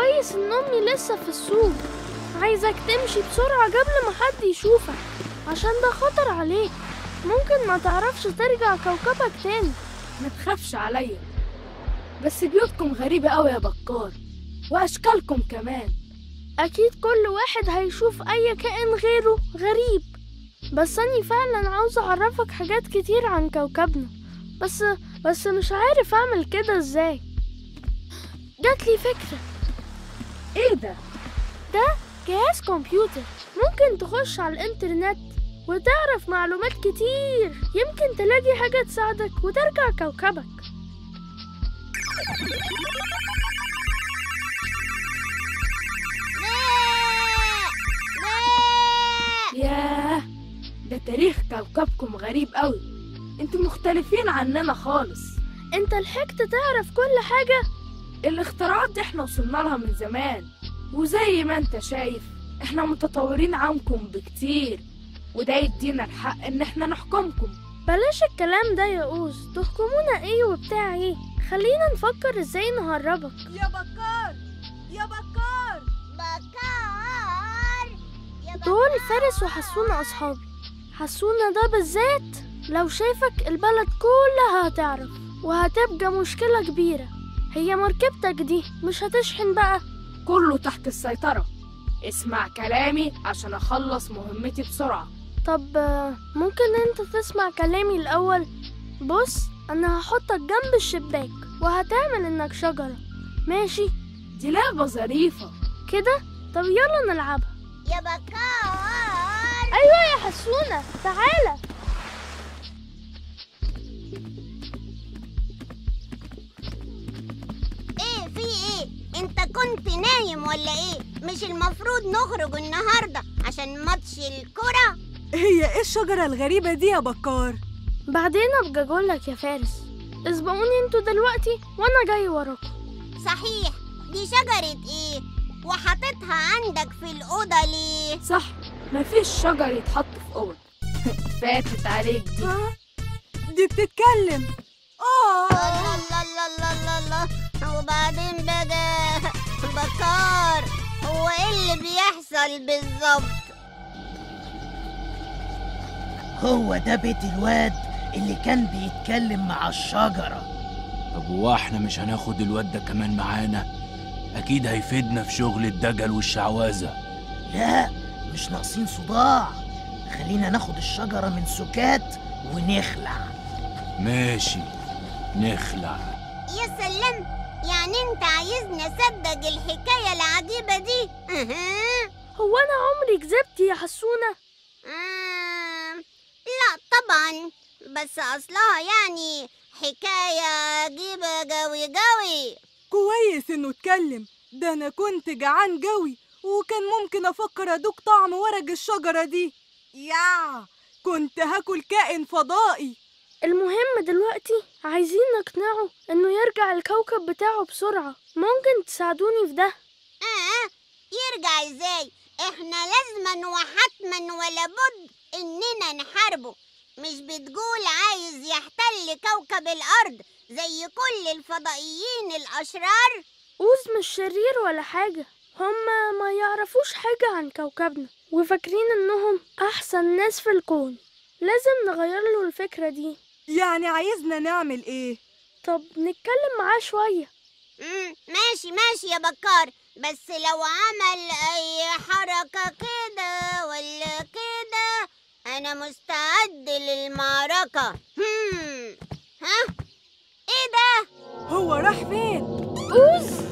كويس إن أمي لسه في السوق. عايزك تمشي بسرعة قبل ما حد يشوفك، عشان ده خطر عليك. ممكن ما تعرفش ترجع كوكبك تاني. ما تخافش عليا، بس بيوتكم غريبة قوي يا بكار، وأشكالكم كمان. أكيد كل واحد هيشوف أي كائن غيره غريب، بس أني فعلا عاوزة أعرفك حاجات كتير عن كوكبنا، بس مش عارف أعمل كده إزاي. جاتلي فكرة. إيه ده؟ ده جهاز كمبيوتر، ممكن تخش على الإنترنت وتعرف معلومات كتير. يمكن تلاقي حاجة تساعدك وترجع كوكبك. ياه، ده تاريخ كوكبكم غريب قوي. انتوا مختلفين عننا خالص. انت لحقت تعرف كل حاجة؟ الاختراعات دي احنا وصلنا لها من زمان، وزي ما انت شايف احنا متطورين عنكم بكتير، وده يدينا الحق ان احنا نحكمكم. بلاش الكلام ده يا أوز، تحكمونا ايه وبتاع ايه؟ خلينا نفكر ازاي نهربك. يا بكار، يا بكار، بكار يا بكار. دول فارس وحسونة أصحابي. حسونة ده بالذات لو شافك البلد كلها هتعرف، وهتبقى مشكلة كبيرة. هي مركبتك دي مش هتشحن بقى؟ كله تحت السيطرة. اسمع كلامي عشان اخلص مهمتي بسرعة. طب ممكن انت تسمع كلامي الأول؟ بص، أنا هحطك جنب الشباك وهتعمل إنك شجرة، ماشي؟ دي لعبة ظريفة كده؟ طب يلا نلعبها. يا بكار. أيوة يا حسونة، تعالى. ايه في ايه؟ انت كنت نايم ولا ايه؟ مش المفروض نخرج النهارده عشان ماتش الكرة؟ هي ايه الشجرة الغريبة دي يا بكار؟ بعدين أبقى أقولك يا فارس. اسبقوني انتوا دلوقتي وأنا جاي وراكم. صحيح، دي شجرة ايه؟ وحاططها عندك في الأوضة ليه؟ صح، مفيش شجر يتحط في أوضة. فاتت عليك دي. ها؟ دي بتتكلم. الله الله الله الله الله. وبعدين بقى بكار، هو ايه اللي بيحصل بالظبط؟ هو ده بيت الواد اللي كان بيتكلم مع الشجرة. طب هو احنا مش هناخد الواد ده كمان معانا؟ اكيد هيفيدنا في شغل الدجل والشعوذة. لا، مش ناقصين صداع. خلينا ناخد الشجرة من سكات ونخلع. ماشي، نخلع. يا سلام، يعني انت عايزني اصدق الحكاية العجيبة دي؟ هو أنا عمري كذبت يا حسونة؟ لا طبعا، بس اصلها يعني حكاية عجيبة جوي جوي. كويس انه اتكلم، ده انا كنت جعان جوي وكان ممكن افكر ادوق طعم ورق الشجرة دي. كنت هاكل كائن فضائي. المهم دلوقتي عايزين نقنعه إنه يرجع الكوكب بتاعه بسرعة. ممكن تساعدوني في ده؟ يرجع ازاي؟ احنا لازما وحتما ولا بد اننا نحاربه. مش بتقول عايز يحتل كوكب الارض زي كل الفضائيين الاشرار؟ أوز مش شرير ولا حاجة، هما ما يعرفوش حاجة عن كوكبنا وفاكرين إنهم أحسن ناس في الكون. لازم نغير له الفكرة دي. يعني عايزنا نعمل ايه؟ طب نتكلم معاه شوية. ماشي ماشي يا بكار، بس لو عمل اي حركة كده ولا كده انا مستعد للمعركة. ها؟ ايه ده؟ هو راح فين؟ أوز